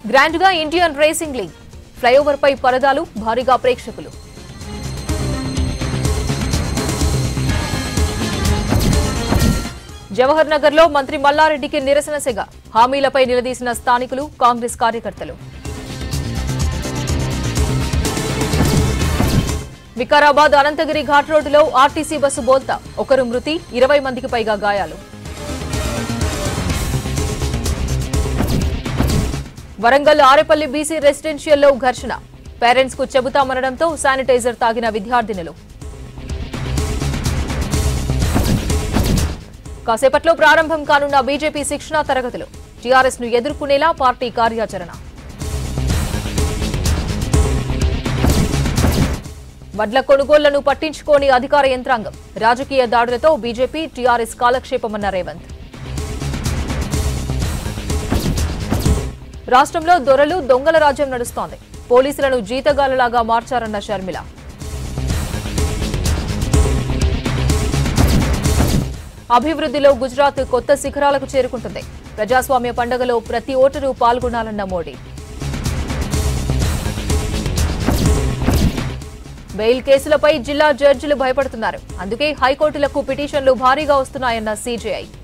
Grand గా Indian racing league flyover పై పరదాలు భారీగా ప్రేక్షకులు. జవహర్ నగర్ లో మంత్రి మల్లారెడ్డికి నిరసన సెగ. హామీలపై నిలదీసిన స్థానికులు, కాంగ్రెస్ కార్యకర్తలు. వికారాబాద్ అనంతగిరి ఘాట్ రోడ్డులో ఆర్టీసీ బస్సు బోల్తా. ఒకరు మృతి, 20 మందికి పైగా గాయాలు. వరంగల్ ఆరేపల్లి బీసీ రెసిడెన్షియల్లో ఘర్షణ. పేరెంట్స్ కు చెబుతామనడంతో శానిటైజర్ తాగిన విద్యార్థినులు. కాసేపట్లో ప్రారంభం కానున్న బీజేపీ శిక్షణా తరగతులు. టీఆర్ఎస్ ను ఎదుర్కొనేలా పార్టీ కార్యాచరణ. వడ్ల కొనుగోళ్లను పట్టించుకోని అధికార యంత్రాంగం. రాజకీయ దాడులతో బీజేపీ, టీఆర్ఎస్ కాలక్షేపమన్న రేవంత్. రాష్ట్రంలో దొరలు, దొంగల రాజ్యం నడుస్తోంది. పోలీసులను జీతగాళ్లలాగా మార్చారన్న షర్మిల. అభివృద్ధిలో గుజరాత్ కొత్త శిఖరాలకు చేరుకుంటుంది. ప్రజాస్వామ్య పండుగలో ప్రతి ఓటరు పాల్గొనాలన్న మోడీ. బెయిల్ కేసులపై జిల్లా జడ్జిలు భయపడుతున్నారు. అందుకే హైకోర్టులకు పిటిషన్లు భారీగా వస్తున్నాయన్న సీజేఐ.